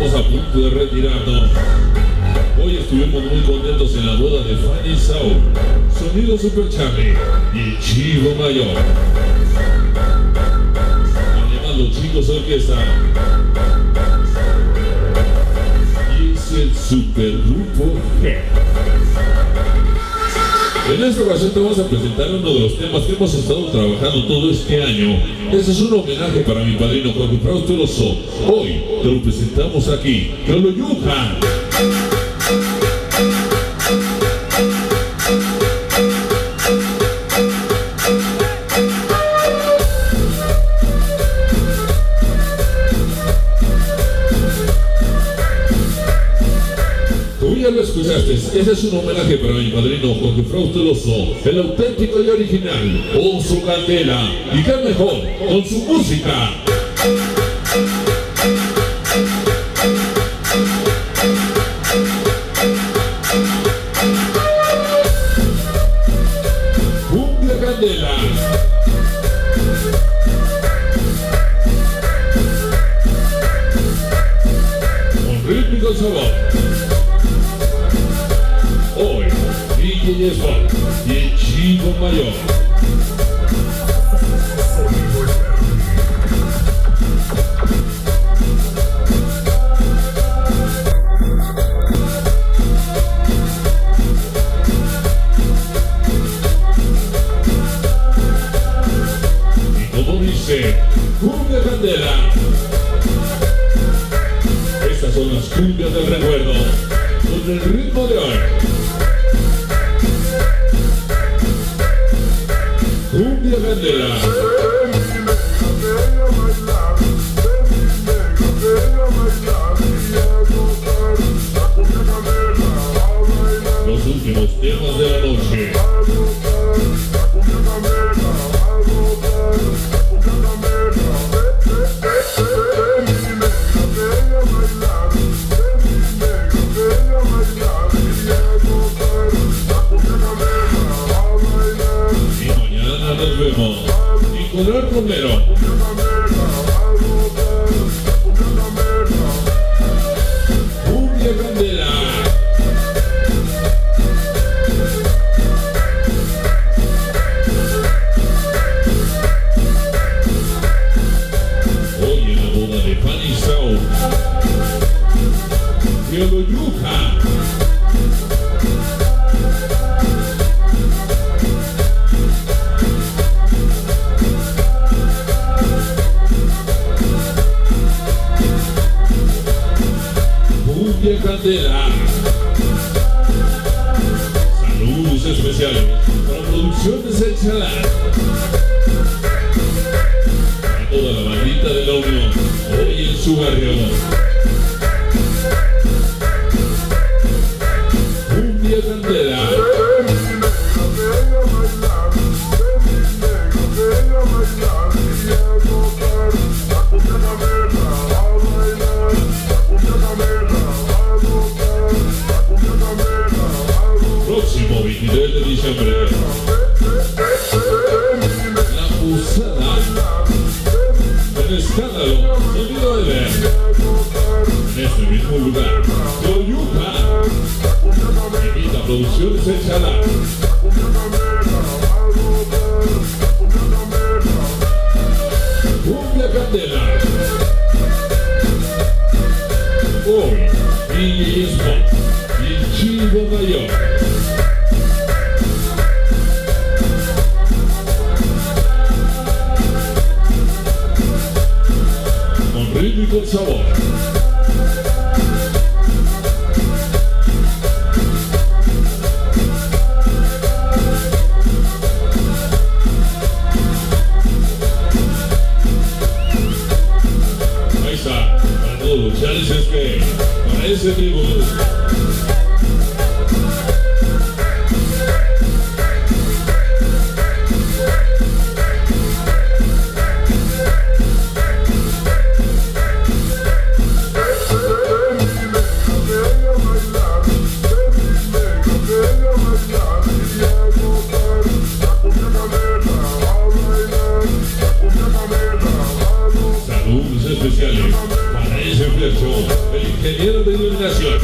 estamos a punto de retirarnos. Hoy estuvimos muy contentos en la boda de Fanny Saúl, Sonido Super Charlie y Chivo Mayor. Además los chicos orquesta. Y es el Supergrupo G. En esta ocasión te vamos a presentar uno de los temas que hemos estado trabajando todo este año. Este es un homenaje para mi padrino Jorge Frausto Lozo. Hoy te lo presentamos aquí, Yoloyuja. Ya lo escuchaste, ese es un homenaje para mi padrino Jorge Frausto Lozo, el auténtico y original Oso Candela, y qué mejor con su música. Cumbia Candela. Con rítmico sabor. Hoy, DJ Spot y el Chivo Mayor. Y como dice, Cumbia Candela. Estas son las cumbias del recuerdo, con el ritmo de hoy. Cumbia Candela. Los últimos temas de la noche. Nos vemos. Nicolás Romero. Cumbia Candela. Hoy en la boda de Fanny Saúl, Yoloyuja. Cumbia Candela. Saludos especiales para Producciones El Chalán, para toda la bandita de la Unión, hoy en su barrio. Cumbia Candela. Próximo 23 de diciembre, La Posada, El Escándalo, Sonido de Ver, en este mismo lugar, Yoloyuja, invita a Producciones El Chalán. Cumbia Candela. Hoy, DJ Spot y el Chivo Mayor. Con rítmico sabor. Ahí está, para todos los challenges que para ese tribu. especiales para ese flecho, el compañero de iluminación.